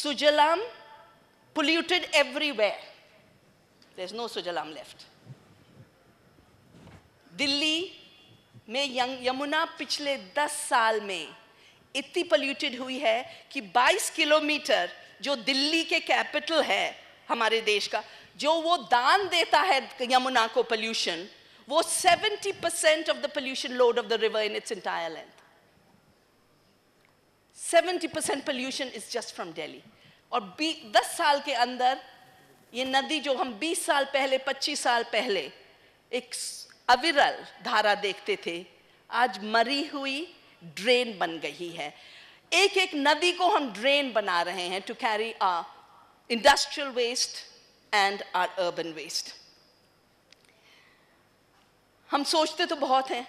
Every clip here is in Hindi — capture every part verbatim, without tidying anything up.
Sujalam, polluted everywhere. There's no Sujalam left. Delhi में यमुना पिछले दस साल में इतनी polluted हुई है कि बाईस किलोमीटर जो दिल्ली के कैपिटल है हमारे देश का, जो वो दान देता है यमुना को pollution, वो seventy percent of the pollution load of the river in its entire length. seventy percent pollution is just from Delhi. और दस साल के अंदर ये नदी जो हम बीस साल पहले, पच्चीस साल पहले एक अविरल धारा देखते थे, आज मरी हुई ड्रेन बन गई है. एक एक नदी को हम ड्रेन बना रहे हैं to carry our industrial waste and our urban waste. हम सोचते तो बहुत हैं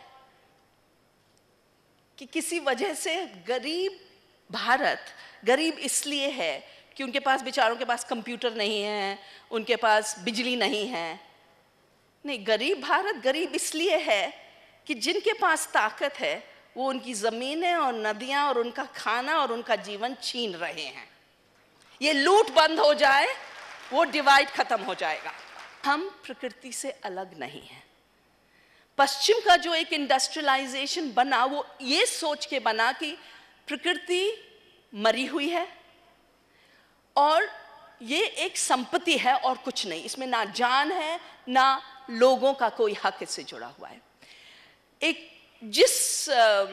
कि किसी वजह से गरीब भारत गरीब इसलिए है कि उनके पास बेचारों के पास कंप्यूटर नहीं है, उनके पास बिजली नहीं है. नहीं, गरीब भारत गरीब इसलिए है कि जिनके पास ताकत है वो उनकी ज़मीनें और नदियां और उनका खाना और उनका जीवन छीन रहे हैं. ये लूट बंद हो जाए, वो डिवाइड खत्म हो जाएगा. हम प्रकृति से अलग नहीं हैं. पश्चिम का जो एक इंडस्ट्रियलाइजेशन बना, वो ये सोच के बना कि प्रकृति मरी हुई है और ये एक संपत्ति है और कुछ नहीं, इसमें ना जान है ना लोगों का कोई हक इससे जुड़ा हुआ है. एक जिस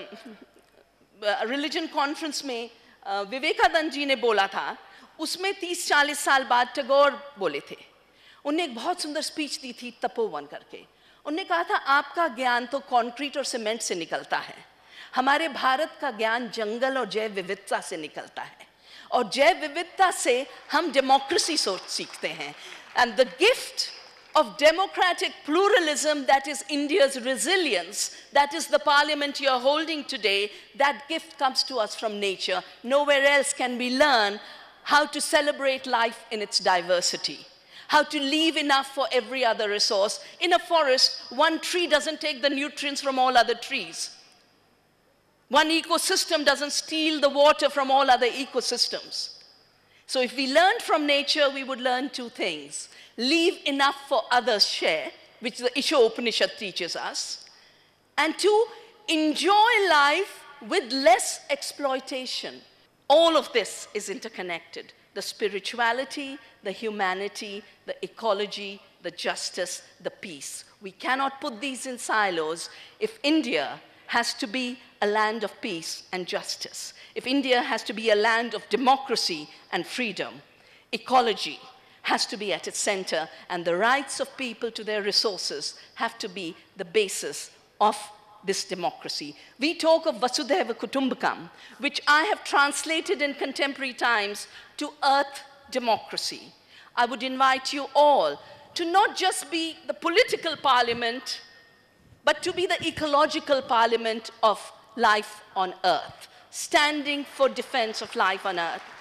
रिलीजन uh, कॉन्फ्रेंस में uh, विवेकानंद जी ने बोला था, उसमें तीस चालीस साल बाद टैगोर बोले थे. उन्हें एक बहुत सुंदर स्पीच दी थी तपोवन करके. उन्होंने कहा था, आपका ज्ञान तो कंक्रीट और सीमेंट से निकलता है, हमारे भारत का ज्ञान जंगल और जैव विविधता से निकलता है, और जैव विविधता से हम डेमोक्रेसी सोच सीखते हैं. And the gift of democratic pluralism, that is India's resilience, that is the parliament you're holding today, that gift comes to us from nature. Nowhere else can we learn how to celebrate life in its diversity, how to leave enough for every other resource. In a forest, one tree doesn't take the nutrients from all other trees. One ecosystem doesn't steal the water from all other ecosystems. So if we learned from nature, we would learn two things. Leave enough for others' share, which the Isha Upanishad teaches us, and to enjoy life with less exploitation. All of this is interconnected. The spirituality, the humanity, the ecology, the justice, the peace. We cannot put these in silos. If India has to be a land of peace and justice, if India has to be a land of democracy and freedom, ecology has to be at its center, and the rights of people to their resources have to be the basis of this democracy. We talk of Vasudhaiva Kutumbakam, which I have translated in contemporary times to earth democracy. I would invite you all to not just be the political parliament, but to be the ecological parliament of life on earth, standing for defense of life on earth.